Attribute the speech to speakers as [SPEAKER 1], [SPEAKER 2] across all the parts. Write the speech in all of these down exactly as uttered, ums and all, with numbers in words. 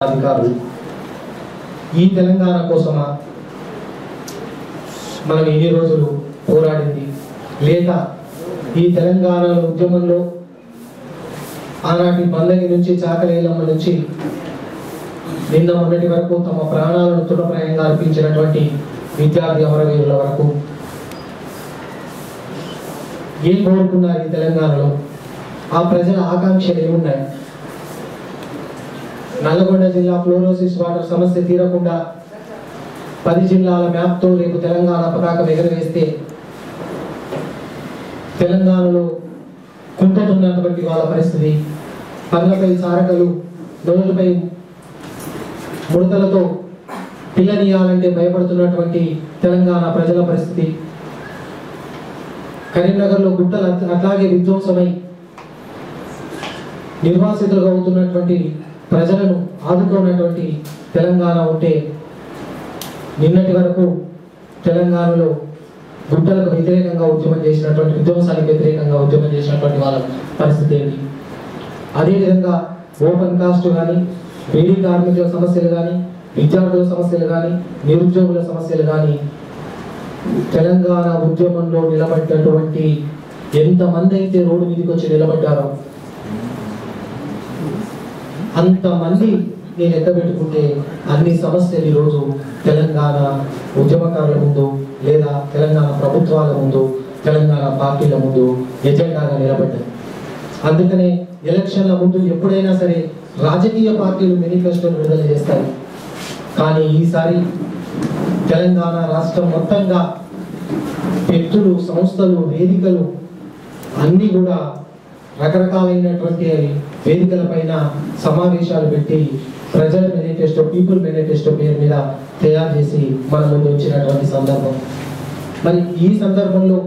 [SPEAKER 1] అధికారులు ఈ తెలంగాణ కోసమా మనం ఎన్ని రోజులు పోరాడింది, లేక ఈ తెలంగాణ ఉద్యమంలో ఆనాటి బందగి నుంచి చాకలేలమ్మ నుంచి నిన్న మొన్నటి వరకు తమ ప్రాణాలను తృణప్రాయంగా అర్పించినటువంటి విద్యార్థి అమరవీరుల వరకు ఏం కోరుకున్నారు ఈ తెలంగాణలో? ఆ ప్రజల ఆకాంక్షలు ఏమున్నాయి? నల్లగొండ జిల్లా ఫ్లోరోసిస్ వాటర్ సమస్య తీరకుండా పది జిల్లాల మ్యాప్తో రేపు తెలంగాణ పతాకం ఎగరవేస్తే తెలంగాణలో కుంటున్నటువంటి వాళ్ళ పరిస్థితి, పళ్ళపై సారకలు, నోళ్ళపై ముడతలతో పిల్లనియాలంటే భయపడుతున్నటువంటి తెలంగాణ ప్రజల పరిస్థితి, కరీంనగర్లో గుట్టలు అట్లాగే విధ్వంసమై నిర్వాసితులుగా అవుతున్నటువంటి ప్రజలను ఆదుకున్నటువంటి తెలంగాణ ఉంటే, నిన్నటి వరకు తెలంగాణలో గుట్టలకు వ్యతిరేకంగా ఉద్యమం చేసినటువంటి, విధ్వంసానికి వ్యతిరేకంగా ఉద్యమం చేసినటువంటి వాళ్ళ పరిస్థితి ఏంటి? అదేవిధంగా ఓపెన్ కాస్ట్ కానీ, బీడీ కార్మికుల సమస్యలు కానీ, విద్యార్థుల సమస్యలు కానీ, నిరుద్యోగుల సమస్యలు కానీ, తెలంగాణ ఉద్యమంలో నిలబడ్డటువంటి ఎంతమంది అయితే రోడ్డు మీదకి వచ్చి నిలబడ్డారో అంతమంది నేను ఎంత పెట్టుకుంటే అన్ని సమస్యలు ఈరోజు తెలంగాణ ఉద్యమకారుల ముందు లేదా తెలంగాణ ప్రభుత్వాల ముందు, తెలంగాణ పార్టీల ముందు ఎజెండాగా నిలబడ్డాయి. అందుకనే ఎలక్షన్ల ముందు ఎప్పుడైనా సరే రాజకీయ పార్టీలు మేనిఫెస్టోలు విడుదల చేస్తాయి. కానీ ఈసారి తెలంగాణ రాష్ట్రం మొత్తంగా వ్యక్తులు, సంస్థలు, వేదికలు అన్నీ కూడా రకరకాలైనటువంటి వేదికల పైన సమావేశాలు పెట్టి ప్రజల మేనిఫెస్టో, పీపుల్ మేనిఫెస్టో పేరు మీద తయారు చేసి మన ముందు వచ్చినటువంటి సందర్భం. మరి ఈ సందర్భంలో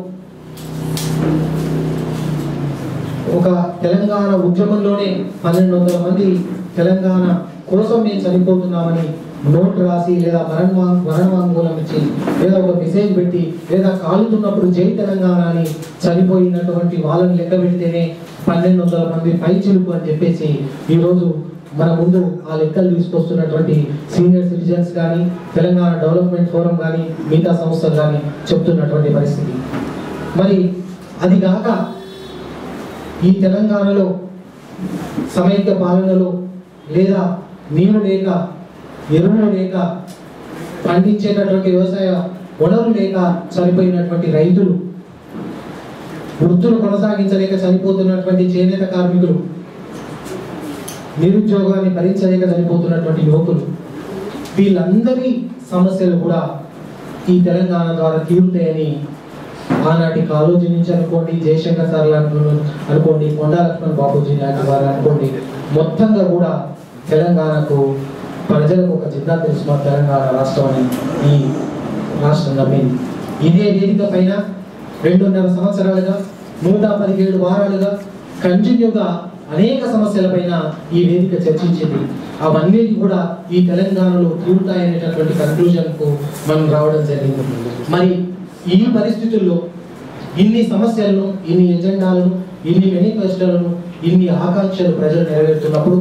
[SPEAKER 1] ఒక తెలంగాణ ఉద్యమంలోనే పన్నెండు వందల మంది తెలంగాణ కోసం మేము చనిపోతున్నామని నోట్ రాసి లేదా మరణ మరణవాంగ్మూలం ఇచ్చి లేదా ఒక మెసేజ్ పెట్టి లేదా కాలుతున్నప్పుడు జై తెలంగాణ అని చనిపోయినటువంటి వాళ్ళని లెక్క పెడితేనే పన్నెండు వందల మంది పై చిలుపు అని చెప్పేసి ఈరోజు మన ముందు ఆ లెక్కలు తీసుకొస్తున్నటువంటి సీనియర్ సిటిజన్స్ కానీ, తెలంగాణ డెవలప్మెంట్ ఫోరం కానీ, మిగతా సంస్థలు కానీ చెప్తున్నటువంటి పరిస్థితి. మరి అది కాక ఈ తెలంగాణలో సమైక్య పాలనలో లేదా నీరు లేక, ఎరువులు లేక, పండించేటటువంటి వ్యవసాయ వనరులు లేక చనిపోయినటువంటి రైతులు, వృత్తులు కొనసాగించలేక చనిపోతున్నటువంటి చేనేత కార్మికులు, నిరుద్యోగాన్ని భరించలేక చనిపోతున్నటువంటి యువకులు, వీళ్ళందరి సమస్యలు కూడా ఈ తెలంగాణ ద్వారా తీరుతాయని ఆనాటి కాళోజీ నుంచి అనుకోండి, జయశంకర్ సార్ అనుకోండి, కొండా లక్ష్మణ్ బాపూజీ లాంటి వారు అనుకోండి, మొత్తంగా కూడా తెలంగాణకు ప్రజలకు ఒక జిల్లా తెలుసు తెలంగాణ రాష్ట్రం అని ఈ రాష్ట్రం నమ్మింది. ఇదే వేదిక పైన రెండున్నర సంవత్సరాలుగా నూట పదిహేడు వారాలుగా కంటిన్యూగా అనేక సమస్యలపైన ఈ వేదిక చర్చించింది. అవన్నీ కూడా ఈ తెలంగాణలో తీరుతాయనేటటువంటి కన్క్లూజన్కు మనం రావడం జరిగింది. మరి ఈ పరిస్థితుల్లో ఇన్ని సమస్యలను, ఇన్ని ఎజెండాలను, ఇన్ని మేనిఫెస్టోలను, ఇన్ని ఆకాంక్షలు ప్రజలు నెరవేరుతున్నప్పుడు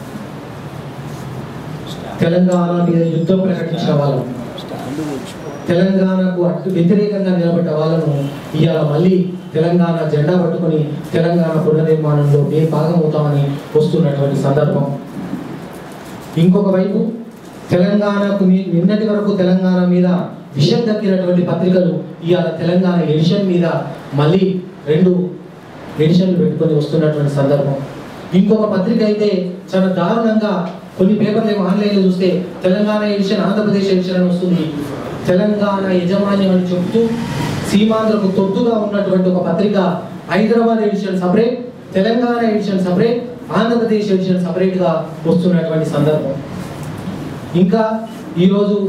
[SPEAKER 1] తెలంగాణ మీద యుద్ధం ప్రకటించిన వాళ్ళను, తెలంగాణకు అటు వ్యతిరేకంగా నిలబడ్డ వాళ్ళను ఇవాళ మళ్ళీ తెలంగాణ జెండా పట్టుకొని తెలంగాణ పునర్నిర్మాణంలో మేము భాగమవుతామని వస్తున్నటువంటి సందర్భం. ఇంకొక వైపు తెలంగాణకు నిన్నటి వరకు తెలంగాణ మీద విషయం దక్కినటువంటి పత్రికలు ఇవాళ తెలంగాణ ఎడిషన్ మీద మళ్ళీ రెండు ఎడిషన్లు పెట్టుకొని వస్తున్నటువంటి సందర్భం. ఇంకొక పత్రిక అయితే చాలా దారుణంగా కొన్ని పేపర్లు ఏమో ఆన్లైన్లో చూస్తే తెలంగాణ ఎడిషన్, ఆంధ్రప్రదేశ్ ఎడిషన్ అని వస్తుంది. తెలంగాణ యజమాన్యం అని చెప్తూ సీమాంధ్రకు తొత్తుగా ఉన్నటువంటి ఒక పత్రిక Hyderabad edition separate, Telangana edition separate, Andhra Pradesh edition సపరేట్గా వస్తున్నటువంటి సందర్భం. ఇంకా ఈరోజు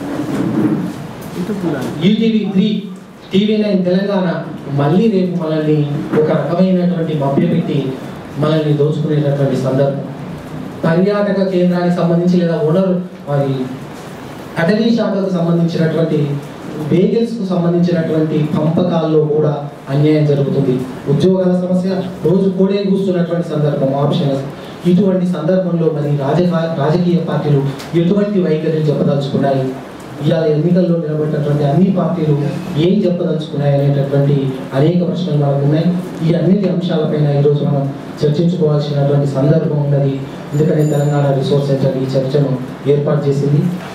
[SPEAKER 1] ETV three, TV nine Telangana మళ్ళీ రేపు మనల్ని ఒక రకమైనటువంటి మభ్యపెట్టి మనల్ని దోచుకునేటటువంటి సందర్భం. పర్యాటక కేంద్రానికి సంబంధించి లేదా ఓనర్ మరి అటవీ శాఖకు సంబంధించినటువంటి వెహికల్స్కు సంబంధించినటువంటి పంపకాల్లో కూడా అన్యాయం జరుగుతుంది. ఉద్యోగాల సమస్య రోజు కోడే కూస్తున్నటువంటి సందర్భం. ఆప్షన్ ఇటువంటి సందర్భంలో మరి రాజకీయ రాజకీయ పార్టీలు ఎటువంటి వైఖరిని చెప్పదలుచుకున్నాయి, ఇవాళ ఎన్నికల్లో నిలబడినటువంటి అన్ని పార్టీలు ఏం చెప్పదలుచుకున్నాయి అనేటటువంటి అనేక ప్రశ్నలు మనకు ఉన్నాయి. ఈ అన్నిటి అంశాలపైన ఈరోజు మనం చర్చించుకోవాల్సినటువంటి సందర్భం ఉన్నది. ఎందుకంటే తెలంగాణ రిసోర్స్ సెంటర్ ఈ చర్చను ఏర్పాటు చేసింది.